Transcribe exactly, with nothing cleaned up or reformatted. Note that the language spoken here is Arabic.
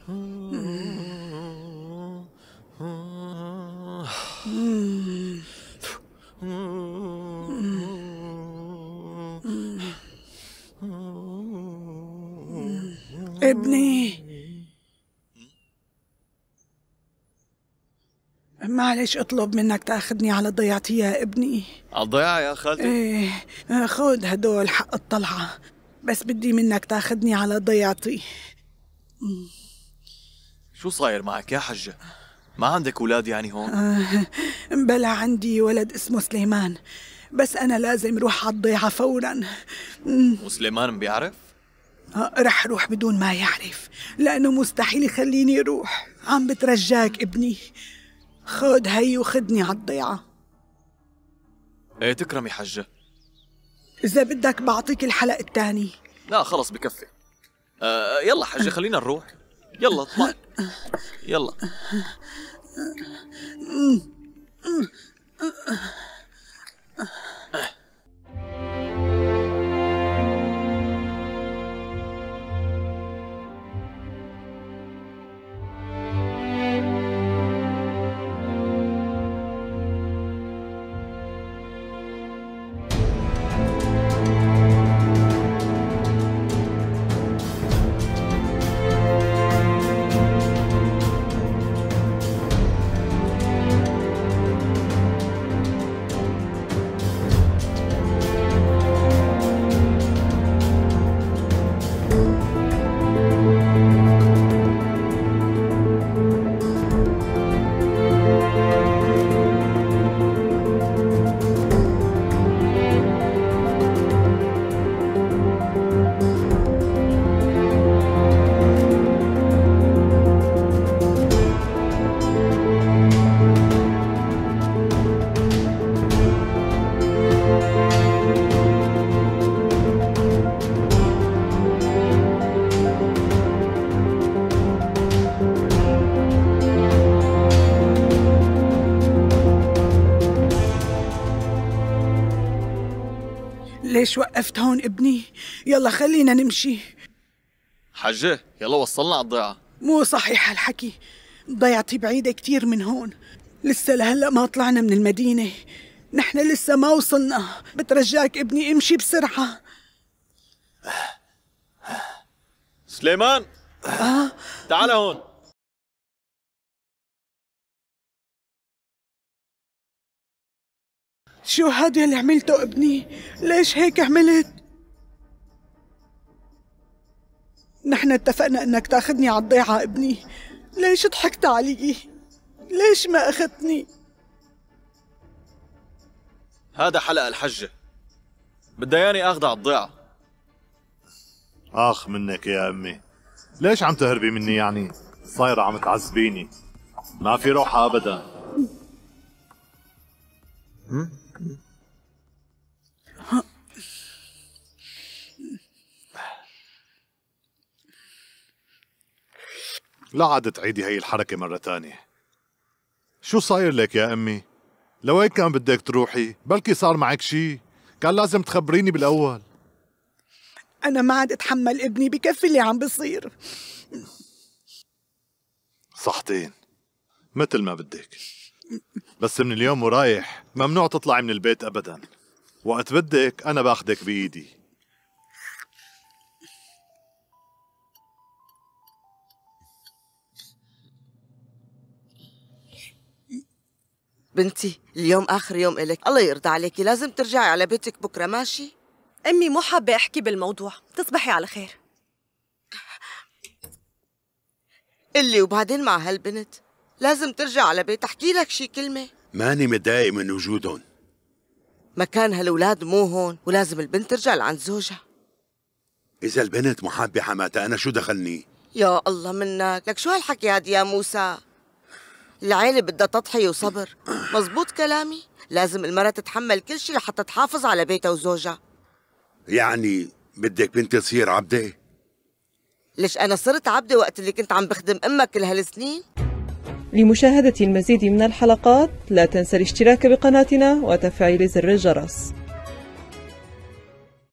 ابني معلش اطلب منك تاخذني على ضيعتي يا ابني. على الضيعة يا خالتي؟ ايه خذ هدول حق الطلعة، بس بدي منك تاخذني على ضيعتي. شو صاير معك يا حجة؟ ما عندك أولاد يعني هون؟ آه بلا عندي ولد اسمه سليمان، بس أنا لازم روح على الضيعة فورا. وسليمان بيعرف؟ آه رح روح بدون ما يعرف، لأنه مستحيل يخليني روح. عم بترجاك ابني، خذ هي وخدني على الضيعة. ايه تكرمي حجة. إذا بدك بعطيك الحلق الثاني. لا خلص بكفي. آه يلا حجة خلينا نروح. يلا اطلع. يلا. ليش وقفت هون ابني؟ يلا خلينا نمشي. حجة يلا وصلنا على الضيعة. مو صحيح هالحكي، ضيعتي بعيدة كتير من هون، لسه لهلأ ما طلعنا من المدينة، نحن لسه ما وصلنا. بترجاك ابني امشي بسرعة. سليمان آه؟ تعال هون. شو هذا اللي عملته ابني؟ ليش هيك عملت؟ نحن اتفقنا انك تاخذني على الضيعة ابني، ليش ضحكت علي؟ ليش ما اخذتني؟ هذا حلق الحجة، بدها ياني اخذها على الضيعة. اخ منك يا امي، ليش عم تهربي مني يعني؟ صايرة عم تعذبيني، ما في روحة ابدا. لا عاد تعيدي هي الحركة مرة تانية. شو صاير لك يا أمي؟ لو هيك كان بدك تروحي، بلكي صار معك شي، كان لازم تخبريني بالأول. أنا ما عاد أتحمل ابني، بكفي اللي عم بصير. صحتين مثل ما بدك، بس من اليوم ورايح ممنوع تطلعي من البيت أبدا. وقت بدك أنا باخدك بإيدي. بنتي اليوم آخر يوم إلك، الله يرضى عليكي لازم ترجعي على بيتك بكرة، ماشي؟ أمي مو حابة أحكي بالموضوع، تصبحي على خير. اللي وبعدين مع هالبنت لازم ترجع على بيت، أحكي لك شي كلمة. ماني متضايق من وجودهم، مكان هالولاد مو هون، ولازم البنت ترجع لعند زوجها. إذا البنت محبة حماتها أنا شو دخلني؟ يا الله منك، لك شو هالحكي هاد يا موسى؟ العيلة بدها تضحية وصبر، مزبوط كلامي؟ لازم المرأة تتحمل كل شي لحتى تحافظ على بيتها وزوجها. يعني بدك بنتي تصير عبدة؟ ليش أنا صرت عبدة وقت اللي كنت عم بخدم أمك كل هالسنين؟ لمشاهدة المزيد من الحلقات لا تنسى الاشتراك بقناتنا وتفعيل زر الجرس.